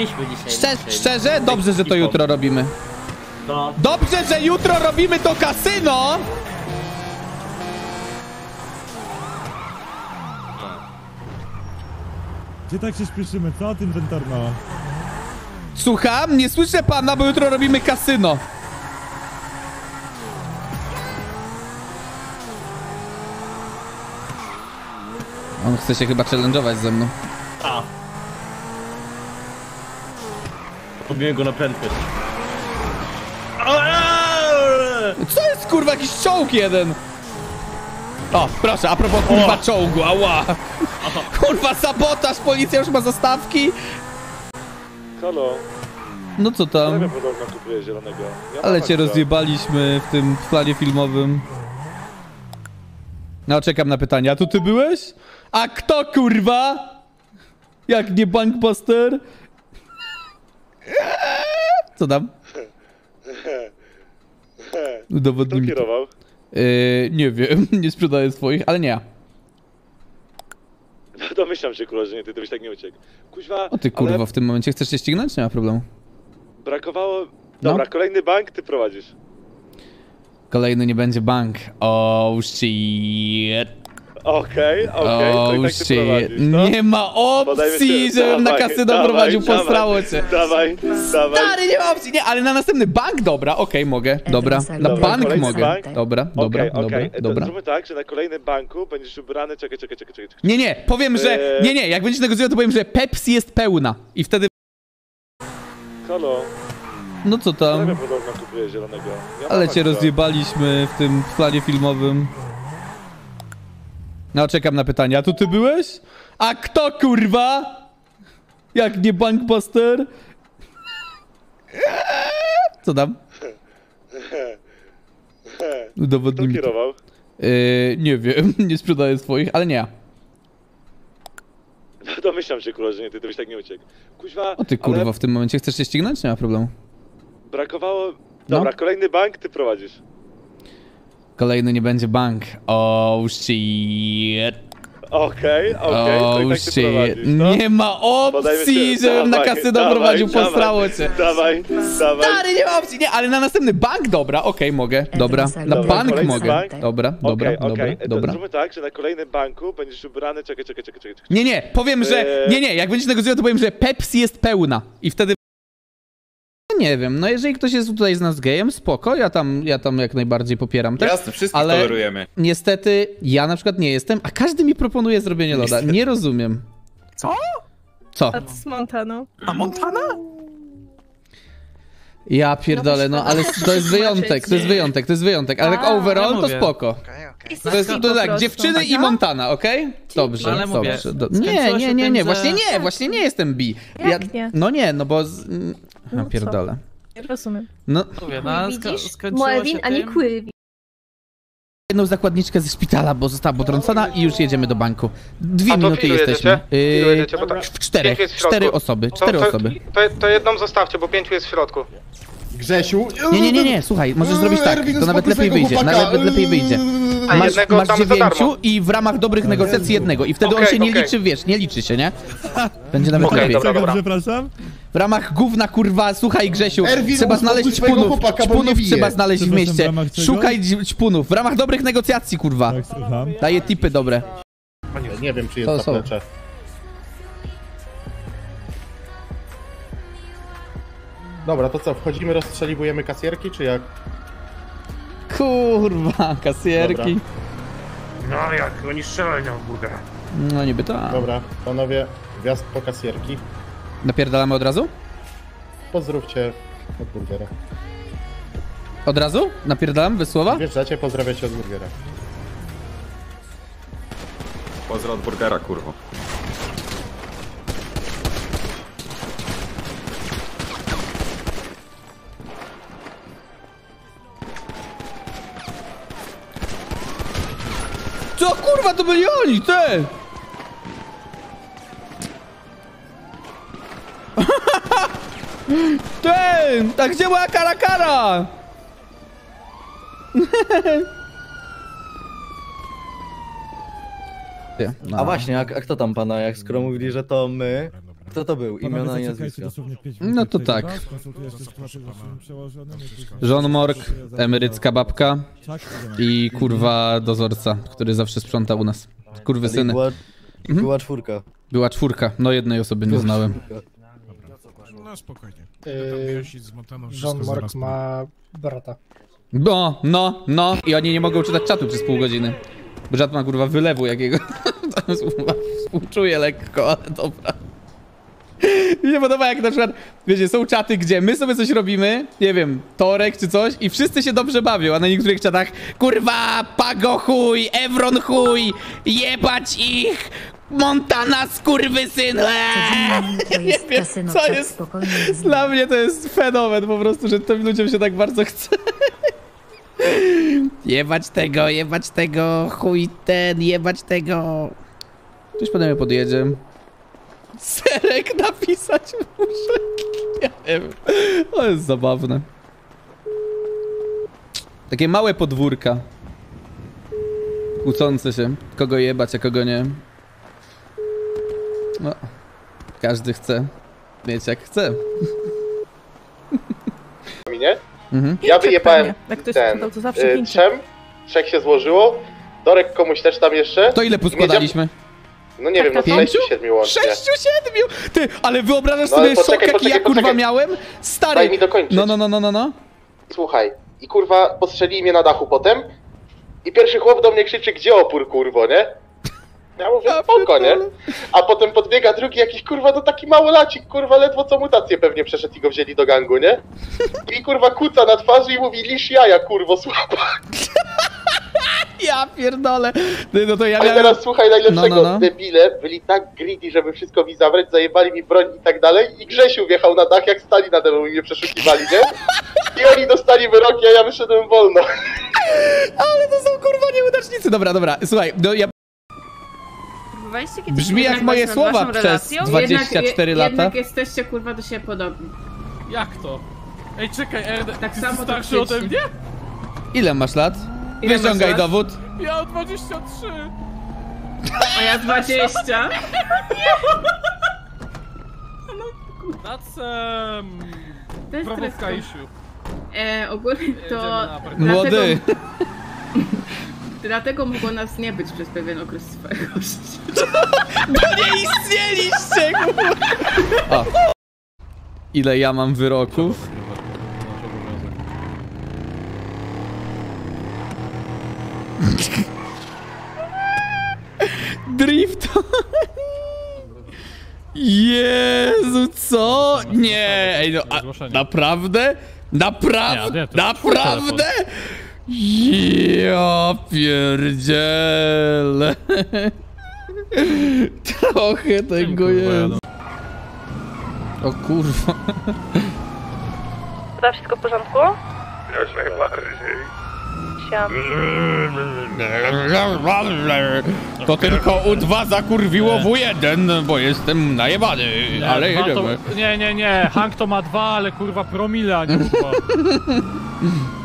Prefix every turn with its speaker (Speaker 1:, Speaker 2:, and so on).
Speaker 1: Szczerze? Dobrze, że to jutro robimy. Dobrze, że jutro robimy to kasyno!
Speaker 2: Gdzie tak się śpieszymy? Co tym inwentarna?
Speaker 1: Słucham? Nie słyszę pana, bo jutro robimy kasyno. On chce się chyba challenge'ować ze mną.
Speaker 3: A. Podbiłem go na prędkość.
Speaker 1: Co jest kurwa, jakiś czołg jeden? O, proszę, a propos kurwa czołgu, ała. Kurwa, sabotaż, policja już ma zastawki.
Speaker 4: Halo.
Speaker 1: No co tam?
Speaker 4: Podobno kupuję zielonego.
Speaker 1: Ale cię rozjebaliśmy w tym planie filmowym. No, czekam na pytania. A tu ty byłeś? A kto kurwa? Jak nie Bankbuster? Co tam? Udowodnij mi
Speaker 4: Kto
Speaker 1: to.
Speaker 4: kierował?
Speaker 1: Nie wiem, nie sprzedaję swoich, ale nie ja.
Speaker 4: Domyślam się, kurwa, że nie ty byś tak nie uciekł. Kuźwa,
Speaker 1: O ty kurwa,
Speaker 4: ale
Speaker 1: w tym momencie chcesz się ścignąć? Nie ma problemu.
Speaker 4: brakowało... Dobra, kolejny bank ty prowadzisz.
Speaker 1: Kolejny nie będzie bank. Oh shit.
Speaker 4: Okej, to i tak ty prowadzisz, no?
Speaker 1: Nie ma opcji, żebym na kasyno prowadził, posrało cię.
Speaker 4: Dawaj.
Speaker 1: Stary, nie ma opcji, nie, ale na następny bank, dobra, okej, mogę, dobra, na
Speaker 4: Dobra,
Speaker 1: bank
Speaker 4: kolejny
Speaker 1: mogę,
Speaker 4: bank?
Speaker 1: dobra.
Speaker 4: To zróbmy tak, że na kolejnym banku będziesz ubrany, czekaj.
Speaker 1: Nie, powiem, że, nie, jak będziesz negocjował, to powiem, że Pepsi jest pełna i wtedy...
Speaker 4: Halo.
Speaker 1: No co tam?
Speaker 4: Podobno kupuję zielonego.
Speaker 1: Ale cię rozjebaliśmy w tym planie filmowym. No, czekam na pytania. A tu ty byłeś? A kto kurwa? Jak nie Bankbuster? Co tam? Udowodnij
Speaker 4: Kto
Speaker 1: mi to.
Speaker 4: kierował?
Speaker 1: Nie wiem, nie sprzedaję swoich, ale nie ja.
Speaker 4: Domyślam się, kurwa, że nie ty byś tak nie uciekł. Kuźwa,
Speaker 1: O ty kurwa,
Speaker 4: ale
Speaker 1: w tym momencie chcesz się ścignąć? Nie ma problemu.
Speaker 4: brakowało... Dobra, kolejny bank ty prowadzisz.
Speaker 1: Kolejny nie będzie bank. Oh shit.
Speaker 4: Okej, to i tak ty prowadzisz, no?
Speaker 1: Nie ma opcji, żebym na kasyno prowadził, posrało cię.
Speaker 4: Dawaj.
Speaker 1: Stary, nie ma opcji, nie, ale na następny bank, dobra, okej, mogę, dobra, na
Speaker 4: Dobra,
Speaker 1: bank
Speaker 4: kolejny
Speaker 1: mogę,
Speaker 4: bank?
Speaker 1: dobra.
Speaker 4: To zróbmy tak, że na kolejnym banku będziesz ubrany, czekaj.
Speaker 1: Nie, powiem, że, nie, jak będziesz negocjował, to powiem, że Pepsi jest pełna i wtedy... Nie wiem, no jeżeli ktoś jest tutaj z nas gejem, spoko, ja tam jak najbardziej popieram też.
Speaker 5: Jasne, wszystkich
Speaker 1: ale
Speaker 5: tolerujemy.
Speaker 1: Niestety, ja na przykład nie jestem, a każdy mi proponuje zrobienie loda, nie rozumiem.
Speaker 5: Co?
Speaker 1: Co?
Speaker 6: A to z Montaną.
Speaker 5: A Montana?
Speaker 1: Ja pierdolę, no ale to jest wyjątek, ale tak overall to spoko. To jest to tak, dziewczyny i Montana, okej? Dobrze,
Speaker 7: Ale mówię,
Speaker 1: dobrze. Nie, właśnie nie jestem bi.
Speaker 6: Jak nie?
Speaker 1: No nie, no bo...
Speaker 6: No
Speaker 1: pierdolę.
Speaker 6: Rozumiem.
Speaker 1: No,
Speaker 7: Mówię, no,
Speaker 6: Widzisz?
Speaker 7: skończyło się
Speaker 6: Moewin, a nie
Speaker 7: tym.
Speaker 6: Quilvi.
Speaker 1: jedną zakładniczkę ze szpitala, bo została potrącona i już jedziemy do banku. 2 minuty jesteśmy.
Speaker 8: Pilujecie, bo tak.
Speaker 1: 4 osoby.
Speaker 8: To jedną zostawcie, bo 5 jest w środku.
Speaker 9: Grzesiu?
Speaker 1: Nie, słuchaj, możesz zrobić tak, to nawet lepiej wyjdzie,
Speaker 8: A jednego
Speaker 1: Masz
Speaker 8: tam za
Speaker 1: 9
Speaker 8: darmo.
Speaker 1: i w ramach dobrych negocjacji jednego i wtedy on się nie liczy, wiesz, nie liczy się, nie? Będzie nawet lepiej.
Speaker 8: Dobra.
Speaker 2: Przepraszam?
Speaker 1: W ramach gówna, kurwa, słuchaj Grzesiu,
Speaker 9: Erwin,
Speaker 1: trzeba znaleźć
Speaker 9: uspokój swojego
Speaker 1: ćpunów,
Speaker 9: chłopaka, bo mnie bije.
Speaker 1: trzeba znaleźć w
Speaker 2: Przepraszam,
Speaker 1: mieście.
Speaker 2: w ramach czego?
Speaker 1: Szukaj ćpunów, w ramach dobrych negocjacji, kurwa.
Speaker 2: Tak, słucham.
Speaker 1: Daję tipy dobre.
Speaker 9: Nie wiem, czy jest
Speaker 1: To są.
Speaker 9: zaplecze. Dobra, to co, wchodzimy, rozstrzeliwujemy kasjerki, czy jak?
Speaker 1: Kurwa, kasjerki.
Speaker 9: Dobra.
Speaker 3: No jak, oni strzelają w burgera.
Speaker 1: No niby tak.
Speaker 9: Dobra, panowie, wjazd po kasjerki.
Speaker 1: Napierdalamy od razu?
Speaker 9: Pozdrówcie od burgera.
Speaker 1: Od razu? Napierdalam, wysłowa?
Speaker 9: Wjeżdżacie, pozdrawiacie od burgera.
Speaker 5: Pozdro od burgera, kurwo.
Speaker 1: Co kurwa, to byli oni, ty! Ty! Tak gdzie była kara?
Speaker 10: A właśnie, a kto tam pana, jak skoro mówili, że to my,
Speaker 7: Kto to był?
Speaker 2: Panowie,
Speaker 7: Imiona i
Speaker 2: zaczekajcie
Speaker 7: nazwiska.
Speaker 2: dosłownie 5
Speaker 1: No to tak.
Speaker 2: Konsultuję jeszcze sytuację z waszym przełożonym.
Speaker 1: John Morg, emerycka babka
Speaker 2: Czak,
Speaker 1: i kurwa dozorca, który zawsze sprząta u nas. Kurwysyny.
Speaker 7: Była czwórka.
Speaker 1: Była czwórka, no jednej osoby nie znałem.
Speaker 10: No spokojnie.
Speaker 8: John Mark ma brata.
Speaker 1: No. I oni nie mogą czytać czatu przez pół godziny. Bo czat ma kurwa wylewu jakiego. Współczuję lekko, ale dobra. Mi się podoba jak na przykład, wiecie, są czaty, gdzie my sobie coś robimy, nie wiem, Torek czy coś i wszyscy się dobrze bawią, a na niektórych czatach kurwa, Pago chuj, Evron chuj, jebać ich, Montana skurwysyn, nie wiem, co jest, dla mnie to jest fenomen po prostu, że tym ludziom się tak bardzo chce. Jebać tego, chuj ten, jebać tego. Ktoś pode mnie podjedzie. Serek napisać muszę. Ja nie wiem. To jest zabawne. Takie małe podwórka. Kłócące się. Kogo jebać, a kogo nie. No. Każdy chce mieć jak chce.
Speaker 9: Nie?
Speaker 1: Mhm.
Speaker 9: Ja wyjebałem
Speaker 6: Jak ktoś
Speaker 9: ten
Speaker 6: spytał, to zawsze Chińczyk.
Speaker 9: trzech się złożyło. Dorek komuś też tam jeszcze.
Speaker 1: To ile poskładaliśmy?
Speaker 9: No nie wiem, no 6-7 łącznie.
Speaker 1: 6-7! Ty, ale wyobrażasz
Speaker 9: No,
Speaker 1: sobie
Speaker 9: ale
Speaker 1: szok,
Speaker 9: poczekaj,
Speaker 1: jaki ja kurwa
Speaker 9: poczekaj.
Speaker 1: miałem? Stary!
Speaker 9: Daj mi dokończyć.
Speaker 1: No.
Speaker 9: Słuchaj, i kurwa postrzelili mnie na dachu potem i pierwszy chłop do mnie krzyczy, gdzie opór, kurwo, nie? Ja mówię, spoko, nie? A potem podbiega drugi jakiś, kurwa, to taki małolacik, kurwa, ledwo co mutację pewnie przeszedł i go wzięli do gangu, nie? I kurwa kuca na twarzy i mówi, lisz jaja, kurwo, słaba.
Speaker 1: Ja pierdolę. No to ja
Speaker 9: Ale
Speaker 1: miałem...
Speaker 9: teraz słuchaj najlepszego,
Speaker 1: No.
Speaker 9: debile byli tak greedy, żeby wszystko mi zabrać, zajebali mi broń i tak dalej i Grzesiu wjechał na dach, jak stali nade mną i mnie przeszukiwali, nie? I oni dostali wyroki, a ja wyszedłem wolno.
Speaker 1: Ale to są kurwa nieudacznicy. Dobra, słuchaj, no ja... Brzmi jak moje słowa przez 24 lata.
Speaker 11: Jednak jesteście kurwa do siebie podobni.
Speaker 10: Jak to? Ej, czekaj,
Speaker 11: Tak
Speaker 10: ty
Speaker 11: samo
Speaker 10: jesteś starszy ode
Speaker 11: toksyczni.
Speaker 10: mnie?
Speaker 1: Ile masz lat?
Speaker 11: Ile
Speaker 1: Wyciągaj
Speaker 11: masz lat?
Speaker 1: dowód.
Speaker 10: Ja mam 23.
Speaker 11: A ja 20.
Speaker 10: Nacem.
Speaker 11: To jest
Speaker 10: Prawówka
Speaker 11: tresko.
Speaker 10: Isiu.
Speaker 11: Ogólnie to...
Speaker 1: Młody.
Speaker 11: Dlatego mogło nas nie być przez pewien okres swojego życia.
Speaker 1: Nie istnieliście, kurwa. O. Ile ja mam wyroków? Drift. Jezu, co? Nie, ej, no, naprawdę? Naprawdę? Ja pierdzielę. Trochę tego jest. O kurwa.
Speaker 6: To wszystko w porządku?
Speaker 3: Jak najbardziej.
Speaker 1: To tylko U2 zakurwiło W1, bo jestem najebany, ale jedziemy.
Speaker 10: Nie, Hank to ma 2, ale kurwa promile, a nie 2.